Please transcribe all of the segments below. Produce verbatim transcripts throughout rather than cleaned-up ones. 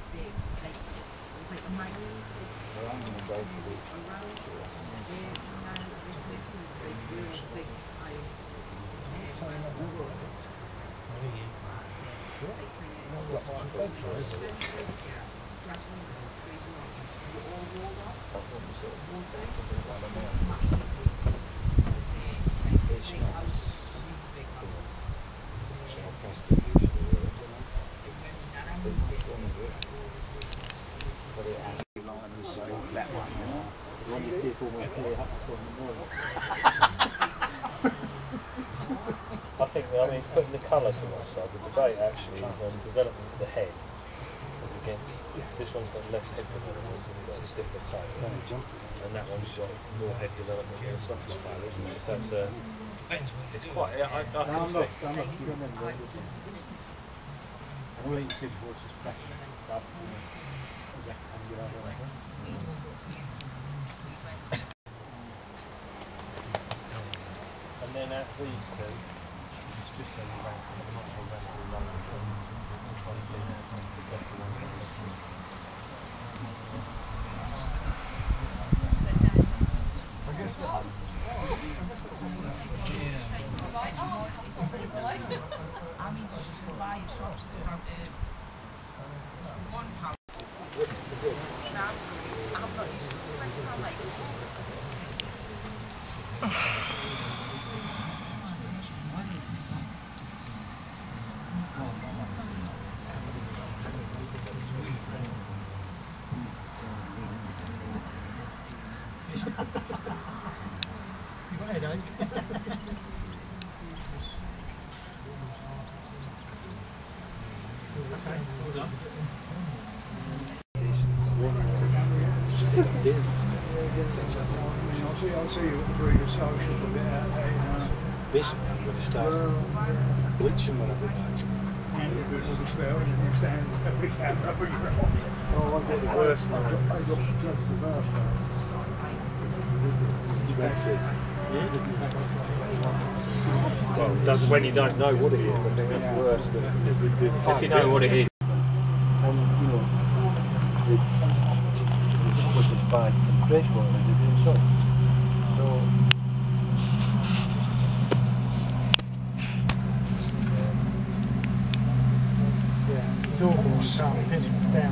big, like, it was like a magnet. Well, I'm going to go for the... Around, yeah, nice, it was like really big, I, that one, you know? When you take all my play up to the morning. I think, I mean, putting the colour to one side, the debate actually is on development of the head as against, this one's got less head development, it's got a stiffer tail, and that one's got more head development and a softer tail, isn't it? So it's, uh, it's quite, I, I, I No, can I'm see. not, I'm not keeping them there. I'm waiting to see the horses practice up and get out of there. And then at these two, it's just so you rank them, not all rank through London, which one's the better one? I guess that. I mean, buy shops to have one pound. I'm not used to the rest of like. You got a headache? I'll see you through your social a bit out there. This one, when it started bleaching when I got back. And a bit of a spell, and you stand every camera for your own. Oh, I got it worse now. I got to judge the verse now. You went through. Well, does, when you don't know what it is, I think that's worse than if you know what it is. And, you know, it wasn't bad and fresh water as it did so. So, Yeah, it's awful when you can't pinch it down.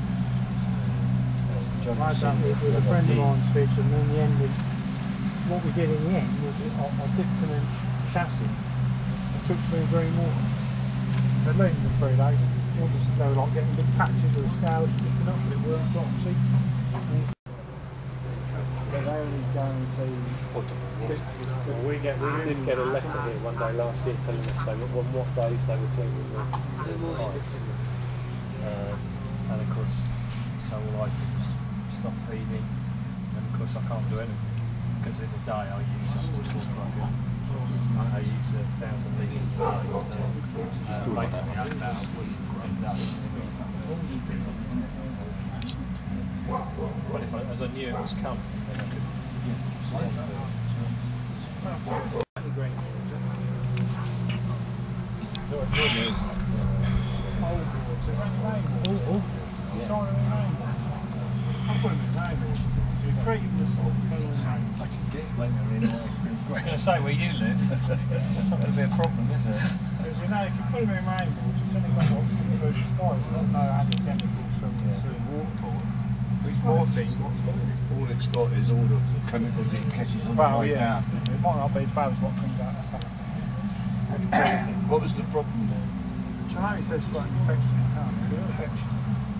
I done it with a friend of mine's fish, and in the end, we, what we did in the end was I, I dipped them in chassis and took them in green water. They leave them for three days. All just, they were like getting big patches of scales sticking up, but it worked off. See? But they only guarantee. Well, we, get, we did get a letter here one day last year telling us they were, on what days they were cleaning the pipes. Um, and of course, so all I did was stop feeding, and of course I can't do anything because in the day I use I use a thousand litres a day. So, uh, basically, I that a week to ten days. But if I, as I knew it was coming, then I could respond to it. Green water. No, it's not new. Old water. It's only rainwater. Oh, oh. Yeah. Trying to rainwater. I'm putting it in rainwater. So you're treating the salt, put it in rainwater. I can get later in. I was going to say where you live, that's not going to be a problem, is it? Because you know, if you put them in rainwater, it's only got what through the skies. There's not no added chemicals from the water. It's water, what's got it? all it's got is all the chemicals it catches on Well, the way yeah. down. It might not be as bad as what comes out of the tap. What was the problem there? Charlie says it's got an infection in the car. Infection.